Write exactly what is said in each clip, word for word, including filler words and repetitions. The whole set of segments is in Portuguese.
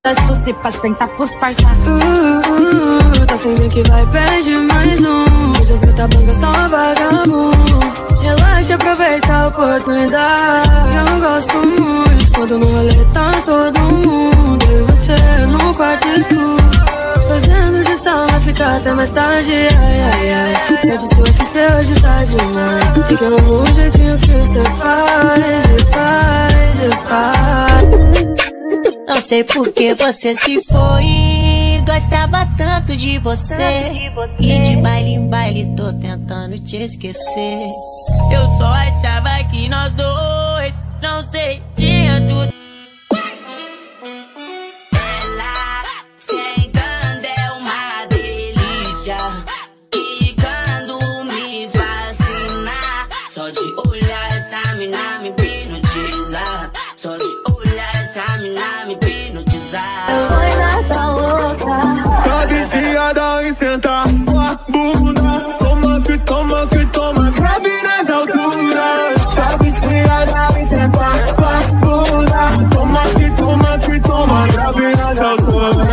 Tu se passa, senta pros parça. Uh, uh, uh, tá sentindo que vai perder mais um. Hoje as gata branca são uma vagabundo. Relaxa, aproveita a oportunidade. Eu gosto muito quando no rolê tá todo mundo. Eu e você no quarto escuro, fazendo gestão, ficar até mais tarde. Ai, ai, ai, só de sua que cê hoje tá demais. E que eu amo o jeitinho que cê faz, e faz, e faz. Não sei por que você se foi, gostava tanto de você. E de baile em baile tô tentando te esquecer. Eu só achava que nós dois, não sei, tinha tudo. Ela sentando é uma delícia, e quando me fascina, só de olhar essa mina me hipnotiza. Só de olhar essa mina me hipnotiza. Ela tá louca, tá viciada em sentar com a bunda. Toma que toma que toma, grave nas alturas. Tá viciada em sentar com a bunda. Toma que toma que toma, grave nas alturas.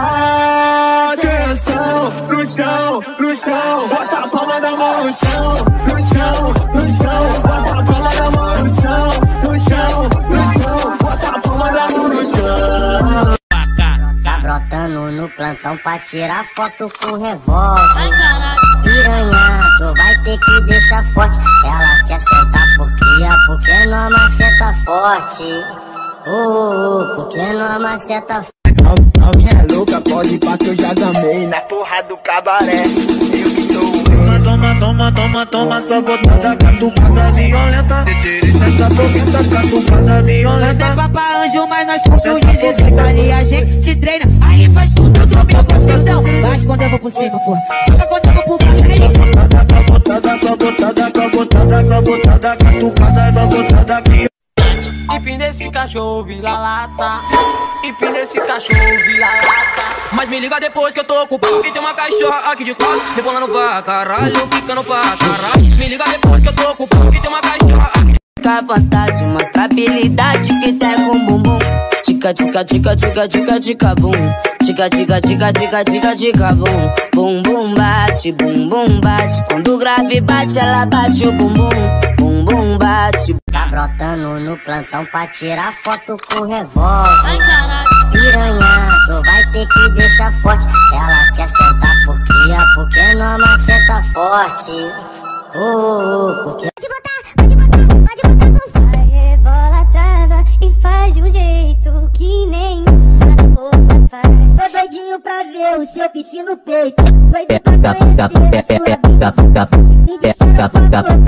Atenção, no chão, no chão, bota a palma da mão no chão. No chão, no chão, bota a palma da mão no chão. No chão, no chão, bota a palma da mão no chão. Tá brotando no plantão pra tirar foto com revólver. Piranha, tu vai ter que deixar forte. Ela quer sentar por cria, porque não maceta forte. Uh, uh, porque não maceta forte. A minha é louca, pode ir pra que eu já gamei na porra do cabaré. Eu que sou o rei. Toma, toma, toma, toma, só botada, catucada violenta. Essa boqueta, catucada violenta. Nós é papa anjo, mas nós possuímos dezoito. Ali a gente treina, aí faz tudo sob o costadão. Mas quando eu vou por cima, porra, saca quando eu vou por baixo, aí botada, botada, botada, botada, botada, catucada, botada violenta. Hip nesse cachorro vira-lata, hip nesse cachorro vira-lata. Mas me liga depois que eu tô ocupado. E tem uma cachorra aqui de quatro, rebolando pra caralho, quicando pra caralho. Me liga depois que eu tô ocupado. E tem uma cachorra aqui. Fica à vontade, mostra a habilidade que tem com bumbum. Tica, tica, tica, tica, tica, tica, bum. Tica, tica, tica, tica, tica, tica, bum. Bum, bum, bate, bum, bum, bate. Quando o grave bate, ela bate o bumbum. Bum, bum, bate. Tá brotando no plantão pra tirar foto com revólver. Piranha, tu vai ter que deixar forte. Ela quer sentar por cria, porque não maceta forte. Uh, uh, porque... Pode botar, pode botar, pode botar com vai, rebola, trava e faz de um jeito que nenhuma outra faz. Tô doidinho pra ver o seu piscina no peito. Doido pra conhecer a sua vida. Me disseram pra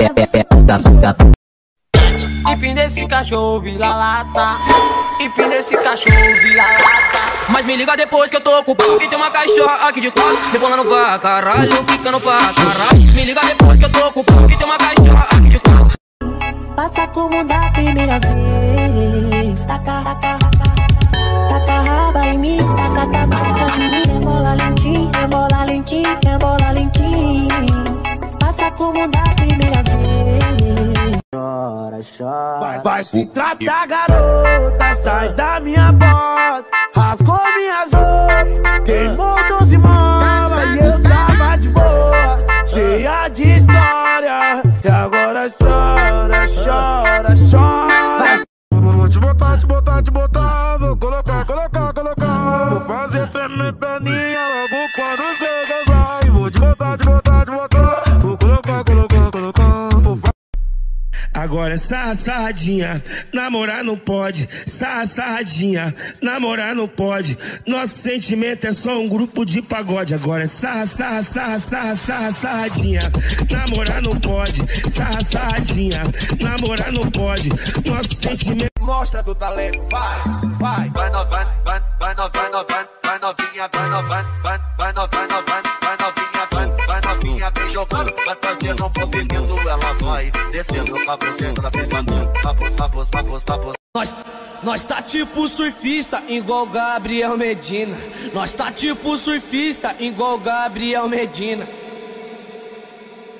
boca, você hip nesse cachorro vira-lata, hip nesse cachorro vira-lata. Mas me liga depois que eu tô ocupado. E tem uma cachorra aqui de quatro, rebolando pra caralho, quicando pra caralho. Me liga depois que eu tô ocupado. E tem uma cachorra aqui de quatro. Passa como da primeira vez. Taca, taca, taca, taca raba em mim. Taca, taca, taca em mim. Rebola lentinho, rebola lentinho, rebola lentinho. Passa como da primeira vez. Chora, chora. Vai, vai se tratar, garota. Sai da minha bota. Rasgou minhas roupas. Queimou doze molas. E eu tava de boa, cheia de história. E agora chora, chora, chora. Vou te botar, te botar, te botar. Vou colocar, colocar, colocar. Vou fazer perna perninha logo quando você vai. Vou te botar, te botar, te botar. Vou colocar, colocar, colocar. Vou agora sarra, sarradinha, namorar não pode. Sarra, sarradinha, namorar não pode. Nosso sentimento é só um grupo de pagode. Agora é sarra, sarra, sarra, sarra, sarra, sarradinha, namorar não pode. Sarra, sarradinha, namorar não pode. Nosso sentimento. Mostra do talento, vai, vai. Vai novinha, vai, vai novinha, vai novinha, vai novinha, vai, vai novinha, vai novinha, vai, vai novinha, vem jogando, vai fazendo um movimento, ela vai descendo pra você, pra pegador, papos, papos, papos, papos. Nós, nós tá tipo surfista, igual Gabriel Medina. Nós tá tipo surfista, igual Gabriel Medina.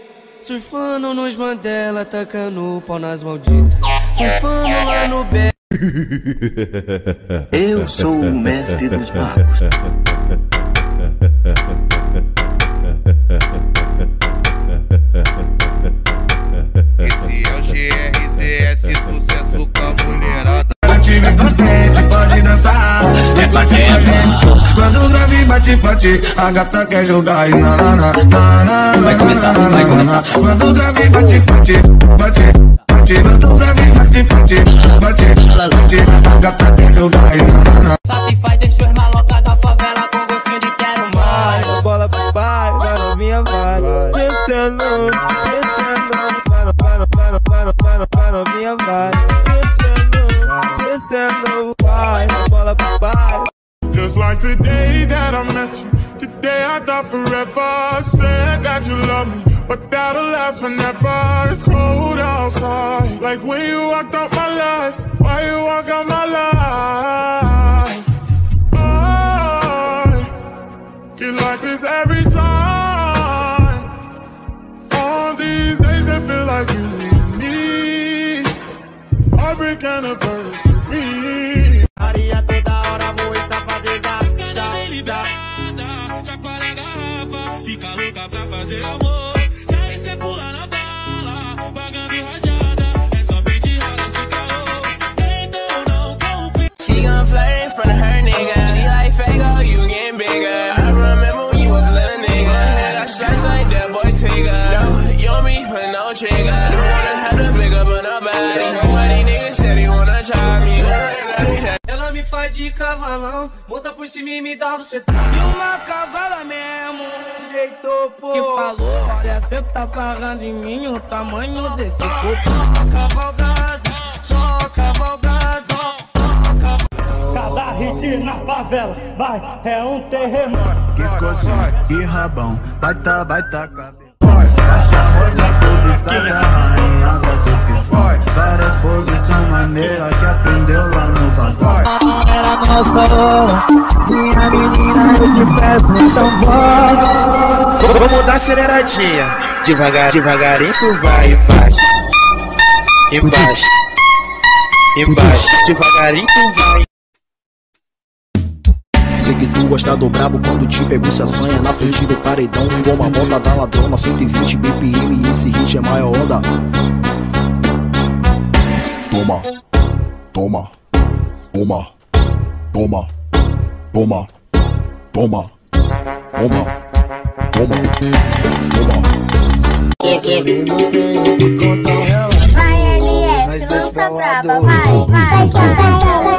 Surfando nos Mandela, tacando o pau nas malditas. Surfando lá no Bé. Eu sou o mestre dos magos. Esse é o G R Z S, sucesso com a mulherada. Time contente, pode dançar. É parte quando o grave bate forte, a gata quer jogar e na na na na na. Vai começar, vai começar. Quando o grave bate forte, bate, bate. Quando o grave bate forte, bate, bate. A gata quer jogar e na na na. Satisfaz, deixou os malocas da favela com gostinho de quero mais. A bola pro pai, vai novinha, vai. Descendo, descendo. Vai, vai, vai, vai, vai, vai, novinha, vai. Descendo, vai, a bola pro pai. Just like the day that I met you, today I thought forever. Said that you love me, but that'll last forever. It's cold outside, like when you walked out my life. Why you walk out my life? I get like this every time. On these days I feel like you need me. Heartbreak anniversary. Maria toda hora vou em safadeza. Chacoalha a garrafa, fica louca pra fazer amor. Se arrisca pular na bala, pagando rajada. É só pedir rala se calou. Então não compre. She gon' flirt in front of her nigga. She like Fago, you getting bigger. I remember when you was a little nigga. I got stripes like that boy Tigger. No, you and me put no trigger. Don't wanna have to pick up on nobody. Nobody niggas said he wanna try me. Ela me faz de cavalão, monta por cima e me dá você tá. E uma cavala mesmo, jeito pô. Que falou, olha, cê tá sarrando em mim o tamanho desse corpo. Cavalgado, só cavalgado. Cada hit na favela, vai, é um terremoto. Que cozinha e rabão, vai tá, vai tá cabelo. Essa rosa cobiçada, rainha das opções. Várias posições maneiras que aprendeu lá no passado. Era nossa hora, minha menina, eu te peço, então bora. Vamos dar aceleradinha, devagar, devagarinho tu vai embaixo, embaixo, embaixo, devagarinho tu vai. Sei que tu gosta do brabo quando te pego se assanha na frente do paredão. Como a moda da ladrona, cento e vinte B P M e esse hit é maior onda. Toma, toma, toma, toma, toma, toma, toma, toma, toma. Vai, L S, lança braba, vai, vai, vai.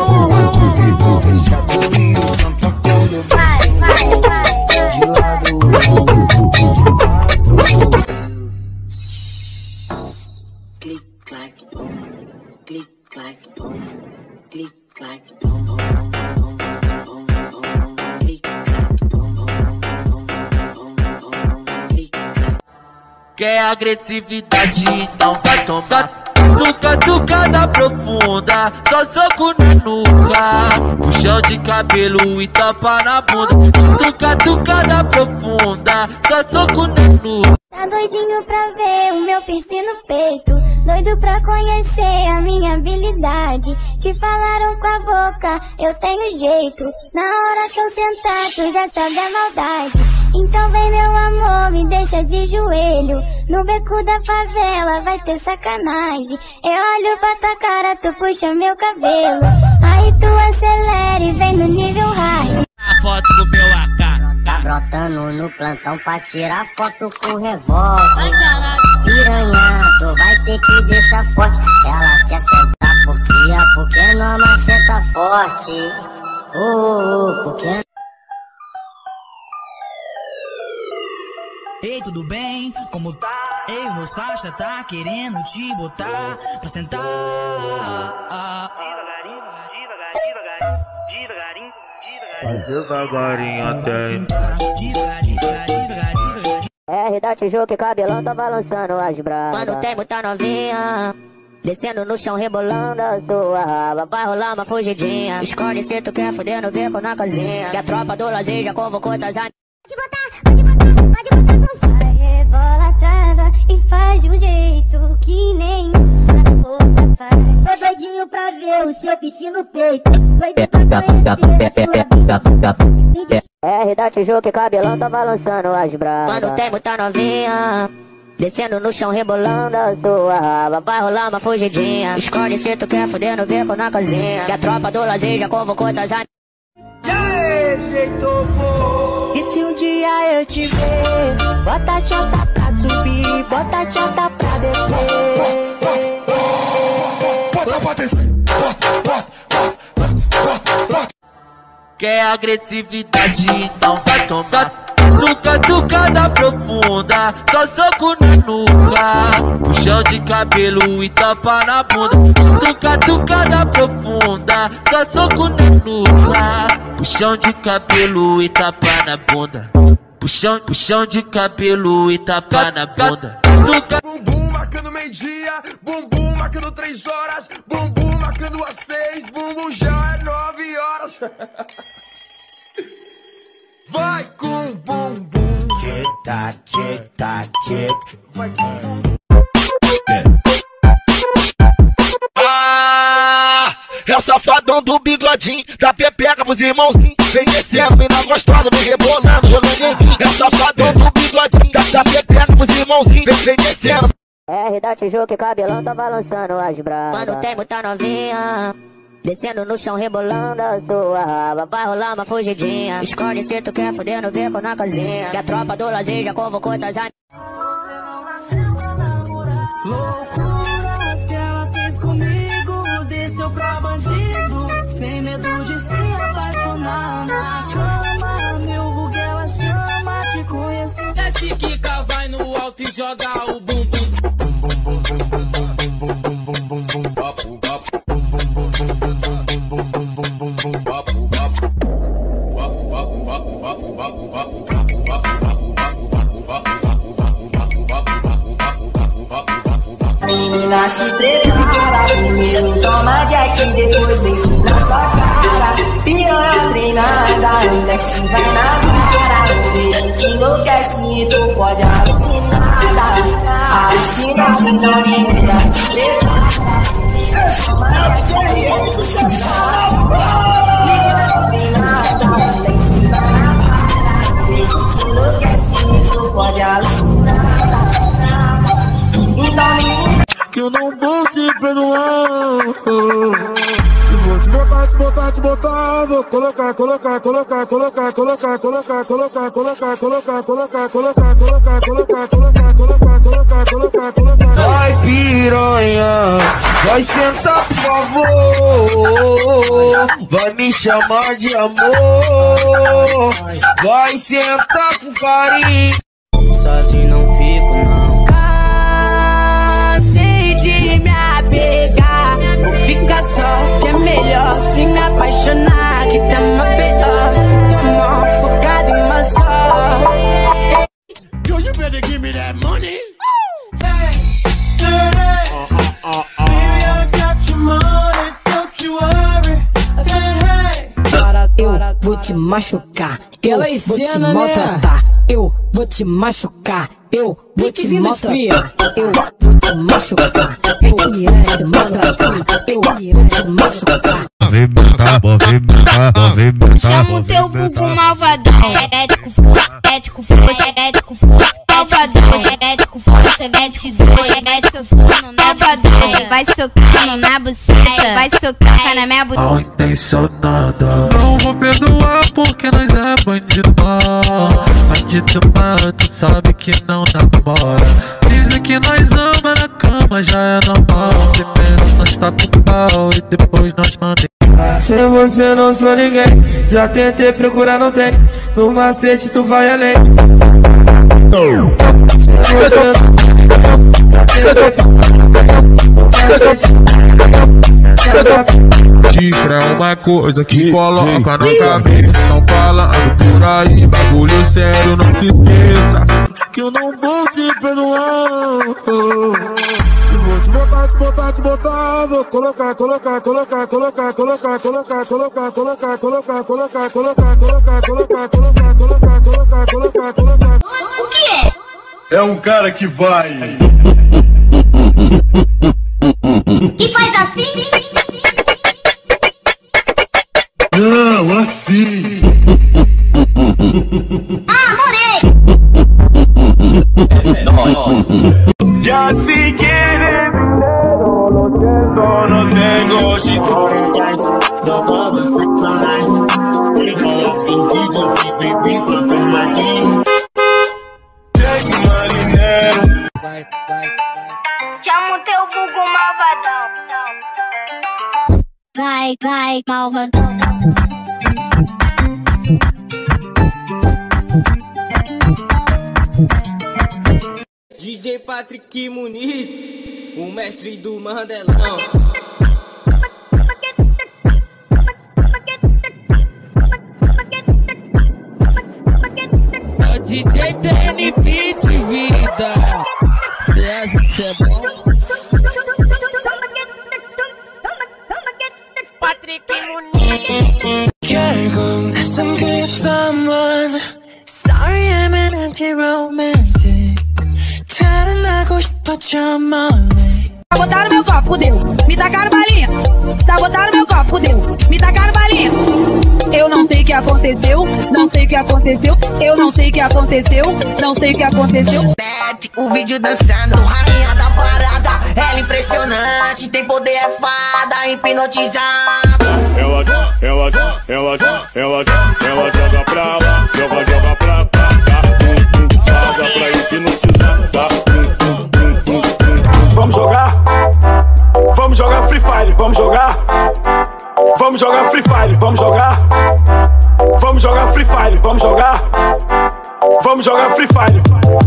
Click, clack, boom. Click, clack, boom. Click, clack, boom, boom, boom, boom, boom, boom, boom, boom. Click, clack, boom, boom, boom, boom, boom, boom, boom. Click, clack. Quer agressividade, então vai tomar. Tuca, tucada profunda, só soco na nuca, puxão de cabelo e tapa na bunda. Tuca, tucada profunda, só soco na nuca. Tá doidinho pra ver o meu piercing no peito, doido pra conhecer a minha habilidade. Te falaram com a boca, eu tenho jeito. Na hora que eu sentar, tu já sabe a maldade. Então vem meu amor, me deixa de joelho. No beco da favela vai ter sacanagem. Eu olho pra tua cara, tu puxa meu cabelo. Aí tu acelera e vem no nível hard. A foto do meu A K. Tá brotando no plantão pra tirar foto com revólver. Piranha, tu vai ter que deixar forte. Ela quer sentar por cria, porque não maceta forte. Oh, oh, porque... Ei, tudo bem? Como tá? Ei, meus faixa tá querendo te botar pra sentar. Devagarinho, devagarinho, devagarinho, devagarinho, devagarinho. Devagarinho até. R da Tijuca, cabelão tá balançando as bravas. Quando tem muita novinha descendo no chão, rebolando a sua raba, vai rolar uma fugidinha. Escolhe se tu quer fuder no beco na casinha. Que a tropa do lazer já convocou das amigas. Pode botar, pode botar, pode botar com... Vai, rebola, trava e faz de um jeito que nem... boca faz. Tô doidinho pra ver o seu piscina no peito. Doido pra conhecer sua vida. R da Tijuca, cabelão tá balançando as bravas. Quando tem muita novinha descendo no chão, rebolando a sua raba. Vai rolar uma fugidinha. Escolhe se tu quer fuder no beco na casinha. Que a tropa do lazer já convocou das amigas. E aí, D J Topo? E se um dia eu te ver, bota a chata pra subir, bota a chata pra descer. Bota pra descer, bota, bota, bota, bota. Quer agressividade, então vai tomar. Tuca, tucada profunda, só soco na nuca. Puxão de cabelo e tapa na bunda. Tuca, tucada profunda, só soco na nuca. Puxão de cabelo e tapa na bunda. Puxão, puxão de cabelo e tapa na bunda. Tuca. Bumbum marcando meio-dia, bumbum marcando três horas, bumbum marcando às seis, bumbum já é nove horas. Vai com bumbum. Tic-tac, tic-tac, tic. Vai com bumbum. Ah, é o safadão do bigodinho, da pepeca pros irmãozinhos. Vem descendo, vem na gostosa, vem rebolando, jogando em mim. É o safadão do bigodinho, da pepeca pros irmãozinhos. Vem, vem descendo. R da Tijuca, cabelão tá balançando as bravas. Quando tem muita novinha descendo no chão, rebolando a sua raba. Vai rolar uma fugidinha. Escolhe se tu quer fuder no beco na casinha. Que a tropa do lazer já convocou das amigas. Loucuras que ela fez comigo, desceu pra bandido, sem medo de se apaixonar na cama. Meu vulgo ela chama, te conheço. Desce, quica, vai no alto e joga o bumbum. Menina, se prepara, primeiro toma Jack, depois leite na sua cara. Piranha treinada, desce vai na cara. O verão te enlouquece e tu pode alucinada. Alucina, alucina, menina, se prepara. Primeiro toma Jack, depois leite na sua cara. Piranha treinada, desce vai na cara. O verão te enlouquece e tu pode alucinar. Que eu não vou te perdoar. Eu vou te botar, te botar, te botar. Vou colocar, colocar, colocar, colocar, colocar, colocar, colocar, colocar, colocar, colocar, colocar, colocar, colocar, colocar, colocar, colocar, colocar, colocar. Vai piranha, vai sentar por favor. Vai me chamar de amor. Vai sentar com carinho. Só assim não fico não. De me apegar, ou fica só, que é melhor se me apaixonar, que tá uma melhor, se tomar focado em uma só. Yo, you better give me that money. Hey, hey, uh, uh, uh, uh. Baby, I got your money, don't you worry. I said, hey. Eu vou te machucar, eu vou te maltratar, eu vou te machucar, eu vou te maltratar, eu vou te machucar, eu vou te maltratar, eu vou te machucar. Chama o teu vulgo malvadão, ético força, ético força, ético força, malvadão, ético força, ético força, ético força, malvadão. Vai socando na buceta, vai socar na minha buceta. Mal intencionada, não vou perdoar porque nós é bandido mal. Bandido mal, tu sabe que não namora. Dizem que nós ama na cama, já é normal. Primeiro nós tá com pau e depois nós manda. Sem você não sou ninguém, já tentei procurar, não tem. No macete tu vai além. Sem você não sou ninguém, já tentei. Dica é uma coisa que coloca na cabeça. Não falando por aí, bagulho sério, não se esqueça. Que eu não vou te perdoar. Eu vou te botar, te botar, te botar. Vou colocar, colocar, colocar, colocar, colocar, colocar, colocar, colocar, colocar, colocar, colocar, colocar, colocar, colocar, colocar, colocar, colocar, colocar. O que é? É um cara que vai E faz assim? Não, assim. Ah, morei! Ya si quieres no lo siento, no tengo chicos. No puedo ser tan nice. Tengo contigo, baby, con Martín. Take my dinero. Chama o teu vulgo malvadão. Vai, vai, malvadão. D J Patrick Muniz, o mestre do Mandelão. O D J T N Beat, vida. Essa é bom. Patrick Muniz. 결국 낯선 그 someone. Sorry I'm an anti-romantic. 달아나고 싶었죠 멀리. Sabotaram meu copo, fudeu. Me tacaram balinha. Sabotaram meu copo, fudeu. Me tacaram balinha. Eu não sei o que aconteceu. Não sei o que aconteceu. Eu não sei o que aconteceu. Não sei o que aconteceu. O vídeo dançando, rainha da parada. Ela impressionante, tem poder, é fada, hipnotizada. Ela, ela, ela, ela, ela joga pra lá, joga, joga pra cá, joga pra hipnotizar, tá? Vamos jogar, vamos jogar Free Fire, vamos jogar, vamos jogar Free Fire, vamos jogar, vamos jogar Free Fire, vamos jogar, vamos jogar Free Fire.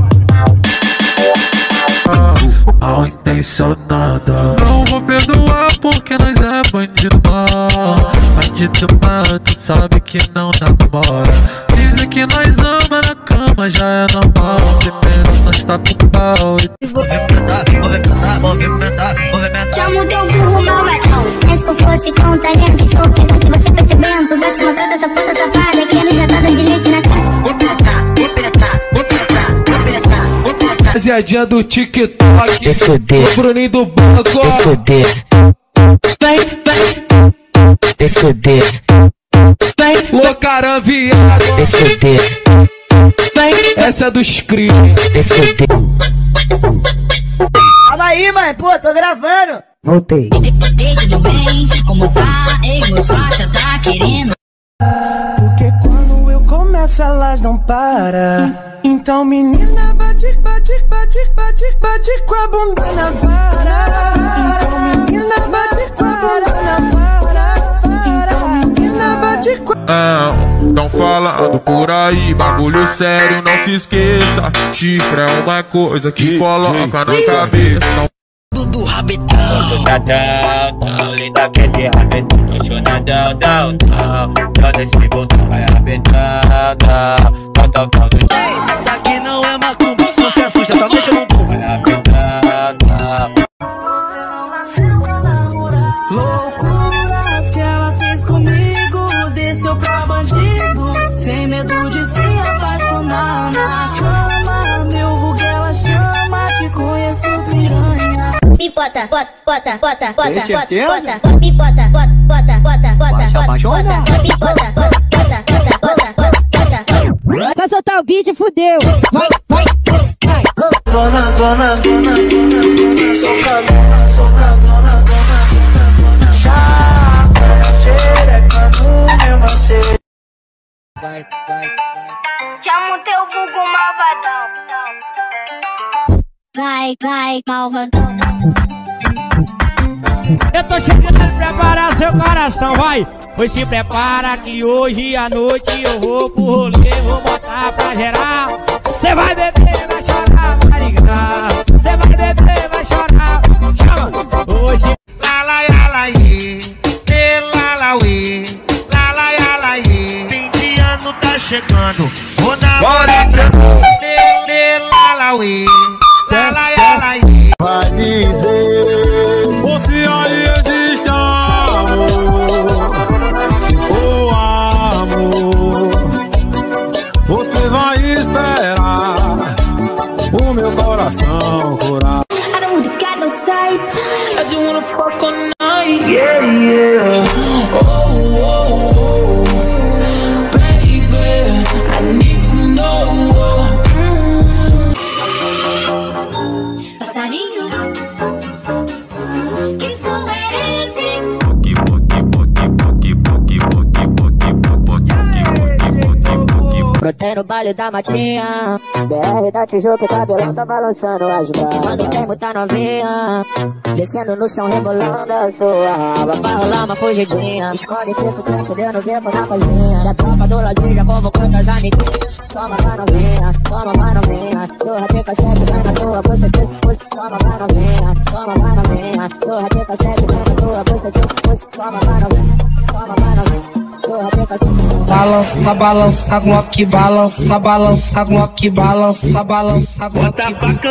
Mal intencionada. Não vou perdoar porque nós é bandido mal. Bandido mal, tu sabe que não namora. Dizem que nós ama na cama, já é normal. Primeiro nós tá com pau e movimentar, movimentar, movimentar, movimentar. Chama o teu vulgo malvadão. É se eu fosse com talento, sofrimento, você percebendo. Vou te mostrar essa puta safada que ele já tá dando de leite na cara. Vou penetrar, vou penetrar, vou penetrar, vou penetrar, vou penetrar. rapaziadinha do TikTok, o Bruninho do banco, vem, vem, vem, Locaram viado, vem, essa é dos crimes. Calma aí, mãe, pô, tô gravando. Voltei. Tudo bem? Como tá? Ei, meus faixa tá querendo? Porque quando eu começo elas não param. Então menina bate, bate, bate, bate, bate com a bunda na vara. Então menina bate com a bunda na vara. Então menina bate com a... Não, não falando por aí, bagulho sério, não se esqueça. Chifre é uma coisa que coloca na cabeça. Não... Dudu rabetão, tudadão, tão linda que esse rabetão. Tô chonadão, dão, dão. Todo esse botão vai rabetando. Tô tocando. Isso aqui não é macumba, não se assusta, só deixa no cu. Vai rabetando. Loucuras que ela fez comigo, desceu pra bandido, sem medo de se apaixonar na cama. Meu vulgo ela chama, te conheço piranha. Pipota, bota, bota, bota, bota, Tem certeza? bota, bota, pipota, bota, bota, bota, bota, Vai se apaixonar? bota, pipota, bota, bota, bota, bota, bota. Vai soltar o beat, fudeu. Vai, vai, vai. Dona, dona, dona, dona, soca, dona, soca, dona, dona, dona, chapa, xereca no meu macete. Vai, vai, vai. Chama o teu vulgo malvadão. Vai, vai, malvadão. Eu tô chegando pra preparar seu coração, vai. Pois se prepara que hoje à noite eu vou pro rolê, vou botar pra gerar. Cê vai beber, vai chorar, vai ligar. Cê vai beber, vai chorar. Chama, hoje. La la ya la ye, e la la we, la la ya la ye. Fim de ano tá chegando, vou namorar pra lê, lê, la la we, la la ya la ye. Vai dizer, ou se aí existe amor, se for amor, você vai esperar o meu coração curar. I don't want to got no tights, I just wanna fuck all night. Yeah, yeah. Oh, oh, oh. Baby, I need to know. Mm. Passarinho, que som é esse? Brotei no baile da matinha, B R da Tijuca, o cabelão tá balançando as bravas. Quando o tempo tá novinha, descendo no chão, rebolando a sua raba. Vai rolar uma fugidinha, esconde cinco tempo, deu no tempo na cozinha. Da tropa do Lazinho já convocou as amiguinhas. Toma, vai novinha, toma, vai novinha. Torra de cassete, vai na tua, você disse, você. Toma, vai novinha, toma, vai novinha. Torra de cassete, vai na tua, você disse, você. Toma, vai novinha, toma, vai novinha. Balança, balança, Glock, balança, balança, Glock, balança, balança, Glock.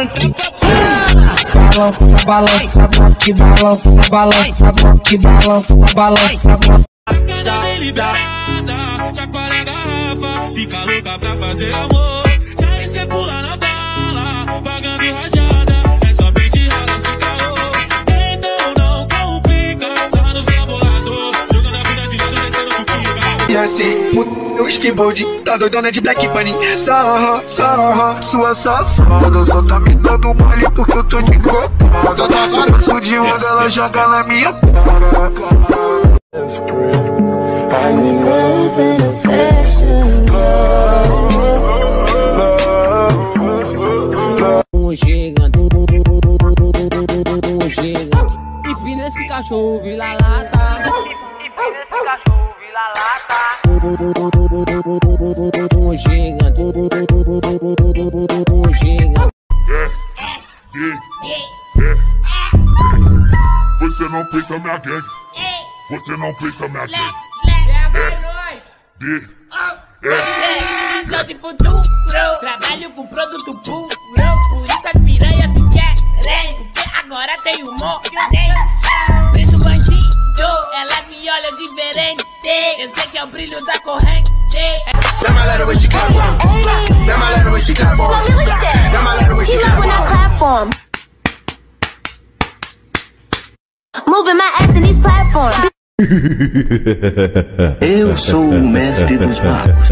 Balança, balança, Glock, balança, balança, Glock, balança, balança, Glock. Chacoalha a garrafa, fica louca pra fazer amor. Se arrisca pular na bala, pagando rajada. É só pente rala sem caô. Então não complica, só nos laboratórios, jogando a vida de lado, descendo pro pica. E assim, no skateboard, tá doidona de Black Bunny. Sarra, sarra, sua safada. Só tá me dando mole porque eu tô de copada. Se eu sou de onda, ela joga na minha cara. I need love and affection. Um gigante, um gigante. Empina esse cachorro, vira lata. Empina esse cachorro, vira lata. Um gigante, um gigante. Você não peita minha gangue. Você não peita minha gangue. D, é. Sou de futuro, trabalho com produto puro. Por isso as piranhas me querem, porque agora tem humor. Preto bandido, elas me olham diferente. Eu sei que é o brilho da corrente. That my letter with Chicago. That my letter with Chicago. That my letter with Chicago. When I clap for him. Moving my ass in these platforms. Eu sou o mestre dos magos.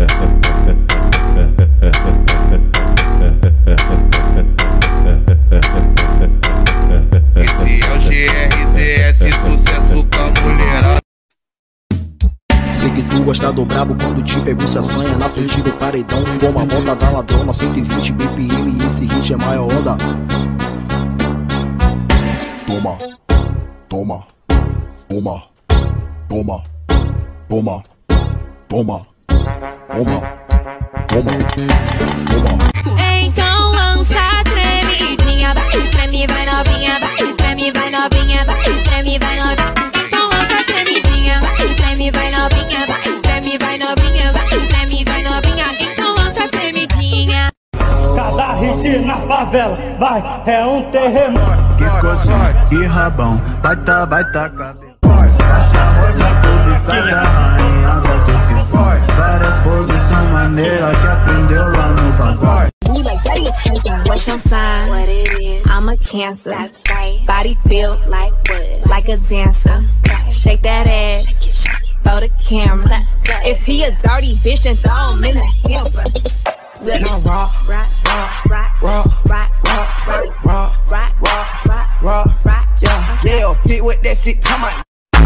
Esse é o G R Z S, sucesso com a mulherada. Sei que tu gosta do brabo quando te pego se assanha na frente do paredão. Como a bota da ladrona, cento e vinte B P M e esse hit é maior onda. Toma, toma, toma, toma, toma, toma, toma, toma, toma. Então lança a tremidinha, vai pra mim, vai novinha, vai pra mim, vai novinha, vai pra mim, vai novinha. Então lança a tremidinha, vai pra mim, vai novinha, vai pra mim, vai novinha, vai pra mim, vai novinha. Então lança a tremidinha. Cada hit na favela, vai, é um terremoto. Que coisa, que rabão, vai tá, vai tá cabelo. Várias posições maneiras que aprendeu lá no passado. What's your sign? What it is? I'm a Cancer. That's right. Body built like wood, like a dancer. Shake that ass for the camera. If he a dirty bitch, then throw him in the hamper. Let my rock, rock, rock, rock, rock, rock, rock, rock, rock, rock, rock, rock, rock, yeah, yeah, hit with that shit, come on.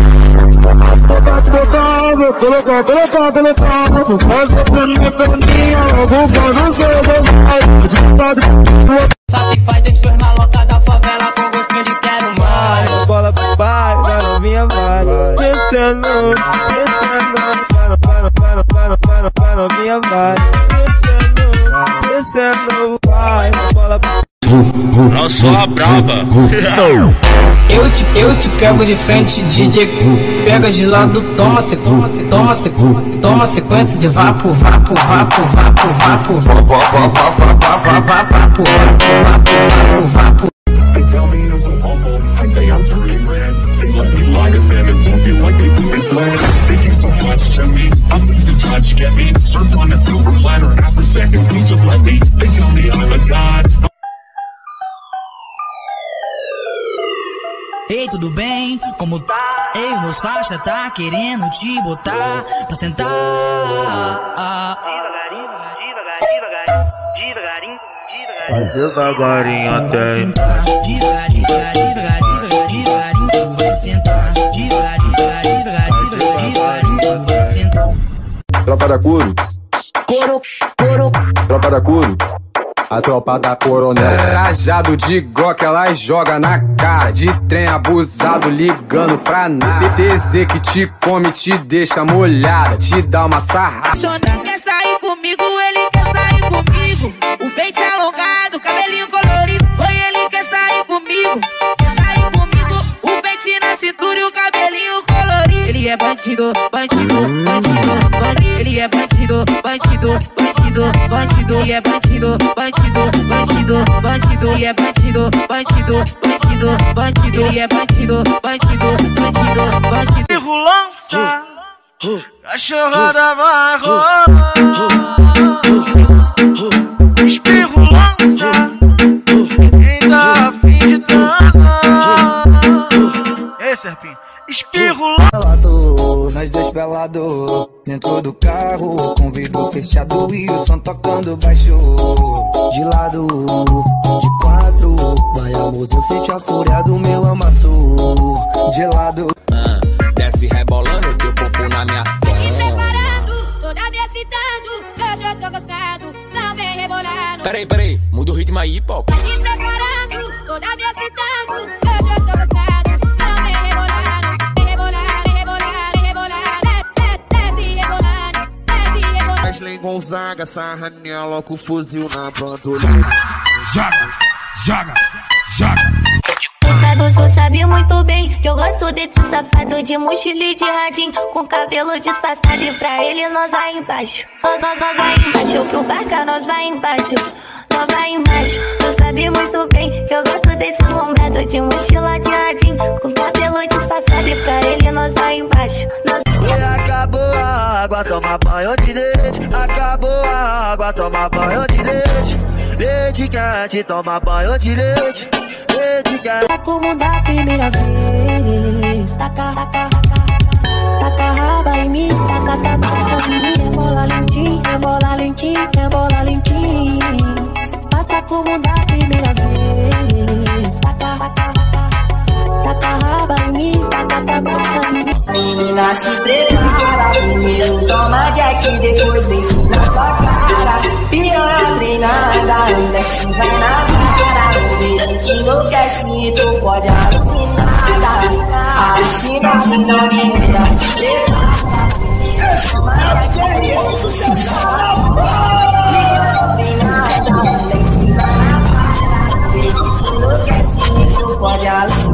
Satisfaz suas malocas da favela com gostinho de quero mais. Bola pro pai, vai novinha, vai. Descendo, descendo, vai, vai, vai, vai, vai, vai novinha, vai. Descendo, descendo, vai. Bola pro Não sou a braba. Eu te, eu te pego de frente, D J. Pega de lado, toma sequência, toma sequência, toma sequência de vapo, vapo, vapo, vapo, vapo, vapo, vapo, vapo, vapo, vapo, vapo. I'm losing touch, get me served on a silver platter. After seconds, please just let me. They tell me I'm a god. Ei, tudo bem? Como tá? Ei, meus faixa tá querendo te botar pra sentar. Devagarinho, devagarinho, devagarinho, devagarinho, devagarinho até. Devagarinho, devagarinho, devagarinho, devagarinho, vai sentar. Devagarinho, devagarinho, devagarinho, devagarinho, vai sentar. Tropa da Curo. Coro, coro. Tropa da Curo. A tropa da coronel. Rajado de Glock, ela joga na cara. De trem abusado, ligando pra nada. T Z que te come, te deixa molhada, te dá uma sarrada. Quer sair comigo, ele quer sair comigo. O peito alongado, cabelinho colorido. Oi, ele quer sair comigo. Quer sair comigo. O peito na cintura e o cabelinho colorido. Ele é bandido, bandido, bandido, bandido. Ele é bandido, bandido, bandido, bandido. Ele é bandido, bandido, bandido, bandido. Ele é bandido, bandido, bandido, bandido. Ele é bandido, bandido, bandido, bandido. Espirro lança, cachorrada vai rolar. Espirro lança, quem dá a fim de transar. Ei, Serpinho, espirro lança. Nós dois pelados dentro do carro, com vidro fechado e o som tocando baixo. De lado, de quatro, vai amorzinho, sente a fúria do meu amasso. De lado, ah, desce rebolando teu popô na minha Se preparando, toda me excitando, hoje eu tô gostando, não vem rebolando. Peraí, peraí, muda o ritmo aí, pô. Se preparando, toda me excitando, hoje eu tô gostando, não vem rebolando. Vem rebolando, vem rebolando, vem rebolando, desce rebolando, desce rebolando. Wesley Gonzaga, sarra nela com o fuzil na bandolha. Joga, joga, joga. Você sabe muito bem que eu gosto desse safado de mochila e de radinho, com cabelo disfarçado, e pra ele nós vai embaixo. Nós, nós, nós vai embaixo, pro barca nós vai embaixo. Nós vai embaixo, tu sabe muito bem que eu gosto desse lombrado de mochila de radinho, com cabelo disfarçado, e pra ele nós vai embaixo. Nós... E acabou a água, toma banho de leite. Acabou a água, toma banho de leite. Leite quente, toma banho de leite. Tá como da primeira vez. Taca, taca, taca raba em mim. Taca, taca em mim. Rebola lentinho, rebola lentinho, rebola lentinho. Passa como da primeira vez. Taca, taca, taca raba em mim. Taca, taca em mim. Menina, se prepara. Primeiro toma Jack, depois deite na sua cara. Piranha treinada, ainda se vai na cara. Te enlouquece e tu pode alucinada. Alucina, alucina, menina, se prepara. Toma Jack, treinada, ainda se vai na cara. Te enlouquece e tu pode alucinar.